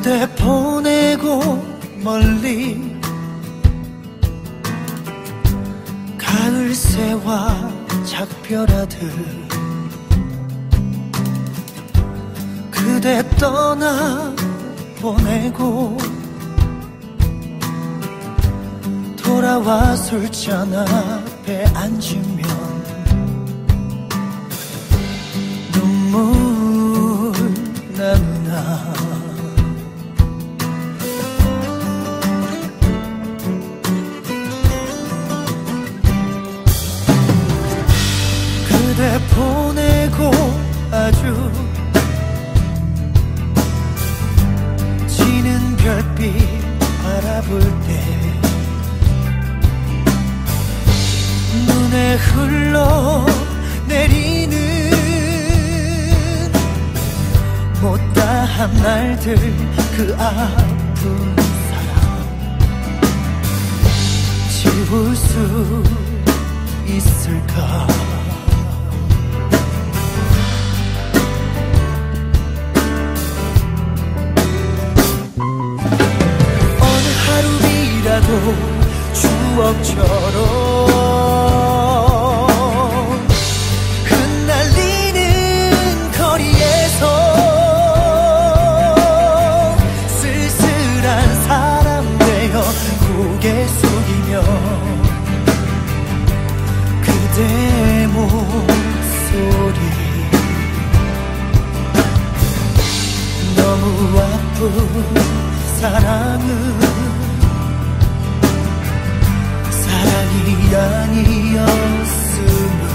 그대 보내고 멀리 가을새와 작별하듯 그대 떠나 보내고 돌아와 술잔 앞에 앉으면 눈물 나누나. 그대 보내고 아주 지는 별빛 바라볼 때 눈에 흘러내리는 못다한 날들, 그 아픈 사랑 지울 수 있을까. 어느 하루이라도 추억처럼 흩날리는 거리에서 쓸쓸한 사람 되어 고개 숙이며 그대 목소리 너무 아픈 사랑은 사랑이 아니었음을.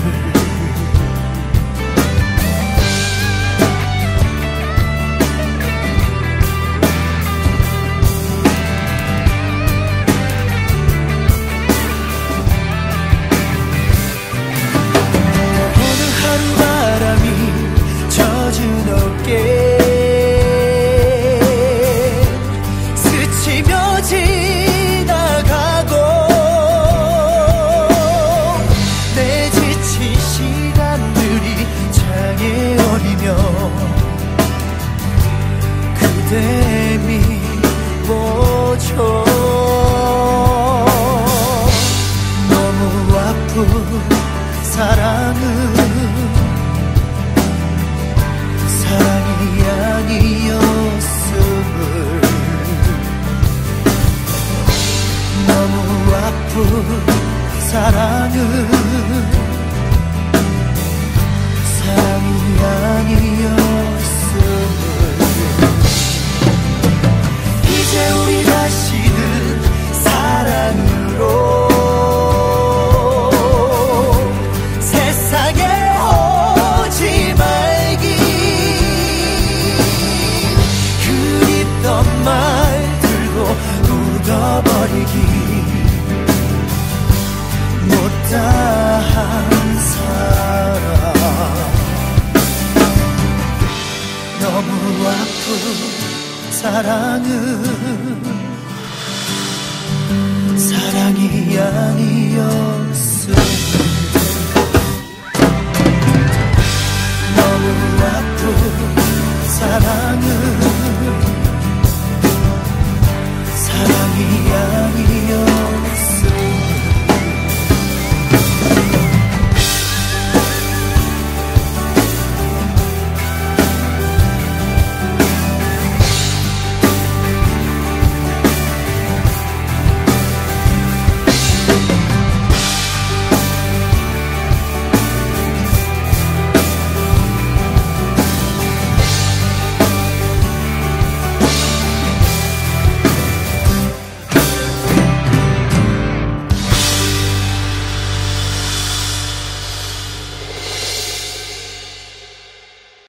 어느 하루 바람이 젖은 어깨 스치며 지나가고 내 지친 시간들이 창에 어리며 그대 미워져 너무 아픈 사랑은 사랑이 아니었음을. 너무 아픈 사랑은 사랑이 아니었음을. 이제 우리 다시는 사랑으로 세상에 오지 말기. 그립던 말들도 묻어버리기. 못다한 사랑 너무 아픈 사랑은 사랑이 아니었음. 너무 아픈 사랑은